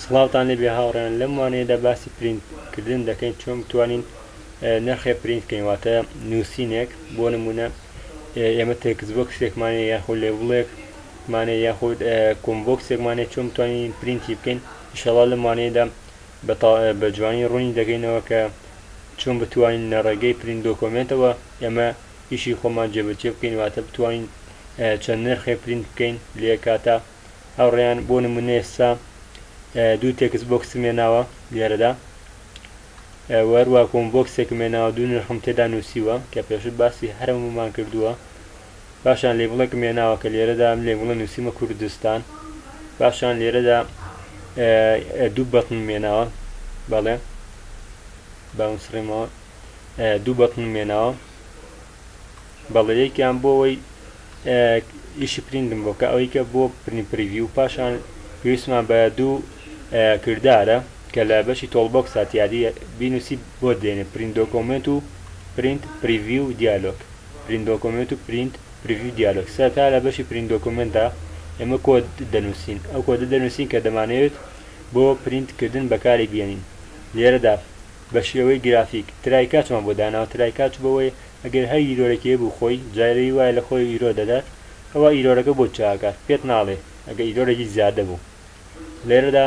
سڵاوتان لێبێ هاوڕێن لەم وانەیەدا باسی پرینتکردن دەکەین چۆن بتوانین نرخێ پرینت بکەین واتە نووسینێک بۆ نمونە ئێمە تێکسبۆکسێکمانێ یاخود لێبڵێکمانێ یاخود کۆمبۆکسێکمانێ چۆن بتوانین پرینتی بکەین ئینشەڵا لەم وانەیەدا بە جوانی ڕوونی دەکەینەوە کە چۆن بتوانین لە ڕێگەی پرینت دۆکۆمنتەوە ئێمە ئیشی خۆمان جێبەجێ بکەین واتە بتوانین چەند نرخێ پرینت بکەین لێ کاتە هاوڕێیان بۆ نمونە ئێستا دوو تێکس بۆکسم هێناوە لێرەدا وەروە کۆمبۆکسێکم هێناوە دوو نرخم تێدا نووسیوە کە پێشتر باسی هەرمومان کردووە پاشان لێبڵێکم هێناوە کە لێرەدا لێبڵە نووسیمە کوردستان پاشان لێرەدا دوو بەتنم هێناوە بەڵێ باوسڕێمەوە دوو بەتنم هێناوە بەڵێ یەکیان بۆ ئەوەی ئیشی پرینتم بۆ کە ئەوەی کە بۆ پریڤیو پاشان پێویستمان بە دوو کردارە کە لە بەشی تۆڵبۆکسات یادی بینوسی بۆ دێنێ پرینت دۆکۆمنت و پرینت پریڤیو دیالۆگ پرینت دۆکۆمنت و پرینت پریڤیو دیالۆگ سەرتا لە بەشی پرینت دۆکۆمنتدا ئێمە کۆد دەنووسین ئەو کۆدە دەنووسین کە دەمانەوێت بۆ پرینتکردن بەکاری بێنین لێرەدا بە شێوەی گرافیک ترای کاتمان بۆ داناوە ترای کات بەوەی ئەگەر هەر ئیرۆرەکی بوو خۆی جارەی وایە لە خۆی ئیرۆ دەدات ئەوە ئیرۆرەکە بۆ چاکات پێت ناڵێ ئەگە ئیرۆرەکی زیادە بوو لێرەدا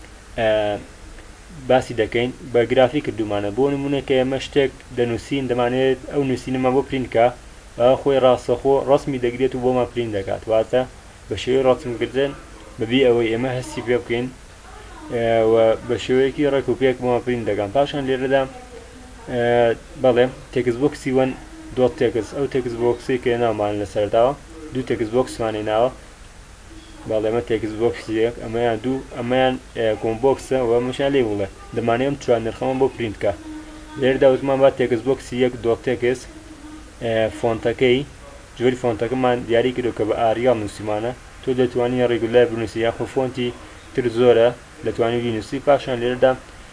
باسی دەکەین بە گرافی کردومانە بۆ نمونە کە ئێمە شتێک دەنووسین دەمانێت ئەو نووسینەمان بۆ پرینتکە خۆی ڕاستەخۆ ڕسمی دەگرێت و بۆمان پرینت دەکات واتە بە شێوەی ڕاستمکردن بەبێ ئەوەی ئێمە هەستی پێ بکەین بە شێوەیەکی ڕێک و پێک بۆمان پرینت دەکەن پاشان لێرەدا بەڵێ تێکس بۆکسی وەن دۆت تێکس ئەو تێکس بۆکسی کە ناومان لەسەرداوە دوو تێکس بۆکسمان هێناوە باڵێمە تێکس بۆکسیەک ئەمەیان دوو ئەمەیان کۆمبۆکسە و ئەمەشیان لێ وڵێ دەمانێم چوار نرخەمان بۆ پرینتکە لێرەدا وتمان با تێکس بۆکسی یەک دۆت تێکس فۆنتەکەی جۆری فۆنتەکەمان دیاری کردو کە بە ئاریال نووسیمانە تۆ دەتوانین ڕێگولار بنووسی یاخۆ فۆنتی تر زۆرە دەتوانین بینووسی پاشان لێرەدا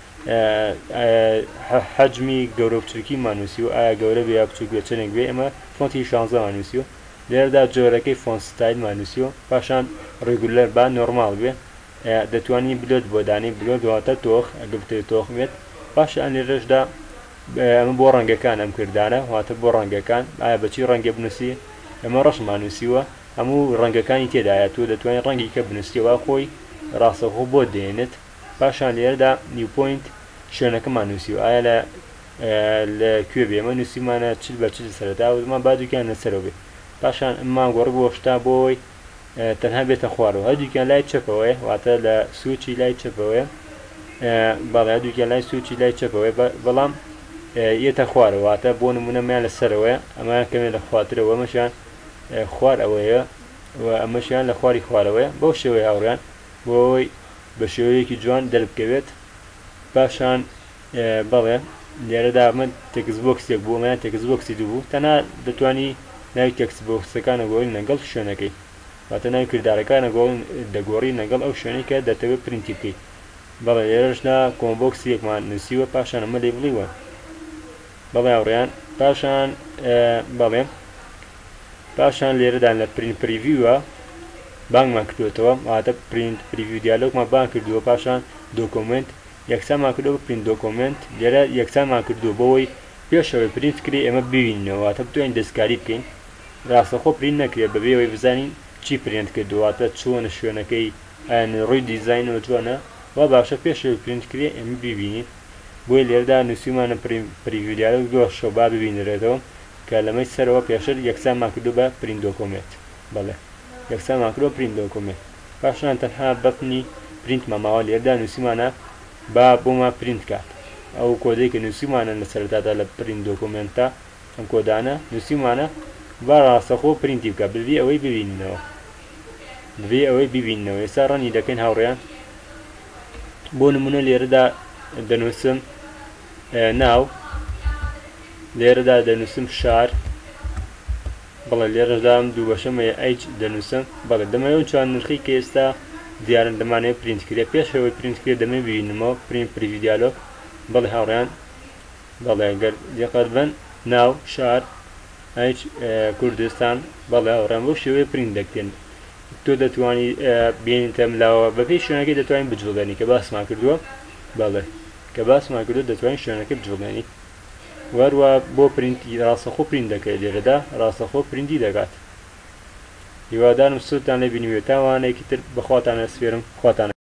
حەجمی گەورە بچووکیمان نووسی و ئایا گەورە بێ یا بچووک بێ چەندێک بێ ئەمە فۆنتی 16مان نووسی و لێرەدا جۆرەکەی فۆن ستایلمان نووسی و پاشان ڕێگولەر با نۆرماڵ بێ دەتوانین بلۆت بۆ دانی بلۆت دواتە تۆخ ئەگە بتێت تۆخ بێت پاشان لێرەشدا ئەمە بۆ ڕەنگەکان ئەم کردانە واتە بۆ ڕەنگەکان ئایا بەچی ڕەنگە بنووسی ئەمە ڕەشمان نووسیوە هەموو ڕەنگەکانی تێدایە تو دەتوانین ڕەنگی کە بنووسیەوە خۆی ڕاستەخۆ بۆ دێنێت پاشان لێرەدا نیو پۆینت شوێنەکەمان نووسیوە ئایا لە کوێ بێ ئەمە نووسیمانە چل بە چل سەرەتا وزمان بادووکیان لەسەرەوە بێ پاشان ئەممان گۆڕ بۆ شتا بۆی تەنها بێتە خوارەوە هەردووکیان لای چەپەوەی واتە لە سوچی لای چەپەوەی بەڵێ هەردووکیان لای سوچی لای چەپەوەی بەڵام یەتە خوارەوە واتە بۆ نمونەمیان لەسەرەوەی ئەمان کەمێ لە خواترەوە ئەمەشیان خوار ئەوەیە و ئەمەشیان لە خواری خوارەوەی بەو شێوەی هاوڕیان بۆی بە شێوەیەکی جوان دەربکەوێت پاشان بەڵێ لێرەدا من تێکس بۆکسێک بوو ئەمەیان تێکس بۆکسی دوو بوو تەنها دەتوانی ناوی تێکس بۆکسەکانە گۆڕین لەگەڵ شوێنەکەی واتە ناوی کردارەکانە دەگۆڕی لەگەڵ ئەو شوێنەی کە دەتەوێت پرینتی بکەیت بەڵێ لێرەشدا کۆمبۆکسیەکمان نووسیوە پاشان ئەمە لێ بڵیوە بەڵێ هاوڕێیان پاشان بەڵێ پاشان لێرەدان لە پرینت پریڤیوە بانگمان کردوێتەوە واتە پرینت پریڤیو دیالۆگمان بانگ کردووە پاشان دۆکۆمنت یەکسانمان کردەوە پرینت دۆکۆمنت لێرە یەکسانمان کردووە بۆەوەی پێشەوەی پرینت کری ئێمە ببینەوە واتە بتوانین دەستکاری بکەین ڕاستەخۆ پرینت نەکرێت بەبێ ئەوەی بزانین چی پرینت کردوواتە چۆنە شوێنەکەی ڕووی دیزاینەوە جوانە وا باشە پێشەوەی پرینت کری ئێمە ببینین بۆی لێرەدا نووسیمانە پریڤیو دیالۆگ دۆشەوە با ببینرێتەوە کە لەمەی سەرەوە پێشتر یەکسانمان کردو بە پرینت دۆکۆمنت بەڵێ یەکسانمان کردووە پرینت دۆکۆمنت پاشان تەنها بەتنی پرینت ماماوە لێرەدا نووسیمانە با بۆمان پرینت کات ئەو کۆدەی کە نووسیمانە لە سەرەتادا لە پرینت دۆکۆمنتە ئەم کۆدانە نووسیمانە با ڕاستەخۆ پرینتی بکە ببێ ئەوەی ببینینەوە ببێ ئەوەی ببینەوە ئێستا ڕەنی دەکەین هاوڕێیان بۆ نمونە لێرەدا دەنووسم ناو لێرەدا دەنووسم شار بەڵێ لێرەدام دوو بەشەمەیە ئەیچ دەنووسم بەڵێ دەمەوێت چوان نرخی کە ئێستا دیارن دەمانێت پرینتکرێت پێشەوەی پرینتکرێت دەمە ببینمەوە پرینت پریڤیو دیالۆگ بەڵێ هاوڕێیان بەڵێ گەر دقت بن ناو شار ئەیچ کوردستان بەڵێ هاوڕێیان بۆ شێوەیە پرینت دەکرێن تۆ دەتوانی بێنیتە ملاوە بەپێی شوێنەکەی دەتوانین بجوڵێنی کە باسمان کردووە بەڵێ کە باسمان کردو دەتوانین شوێنەکە بجوڵێنی وەروە بۆ پرینتی ڕاستەخۆ پرین دەکەێت لێرەدا ڕاستەخۆ پرینتی دەکات هیوادارم سوودتان لێ بینیوێت تاوانێکی تر بەخواتانە سپێرم خواتانە